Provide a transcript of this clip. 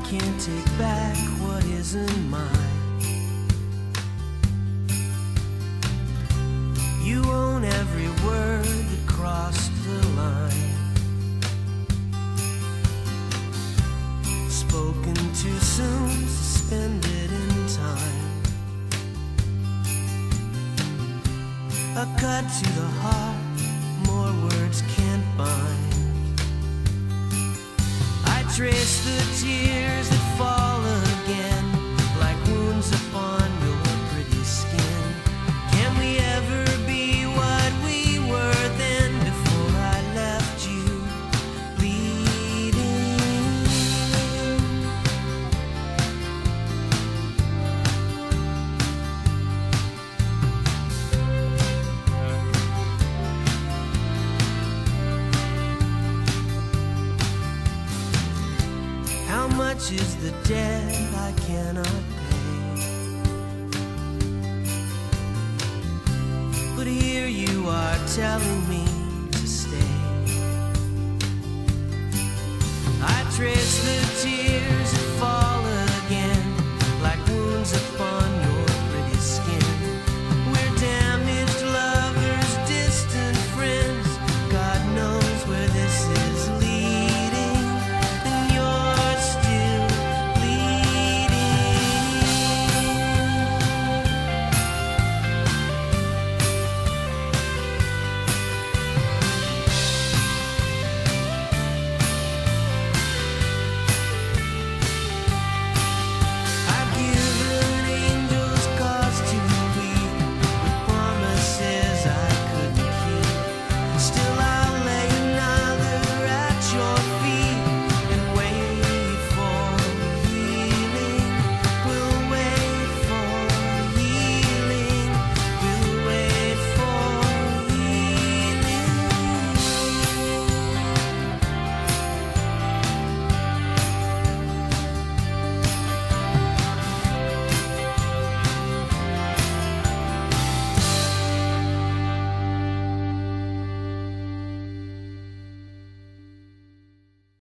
can't take back what isn't mine. You own every word that crossed the line, spoken too soon, suspended in time. A cut to the heart, more words can't bind. I trace the tears that fall again, like wounds upon your pretty skin. Can we ever be what we were then, before I left you bleeding? How much is the debt I cannot pay? But here you are telling me to stay. I trace the tears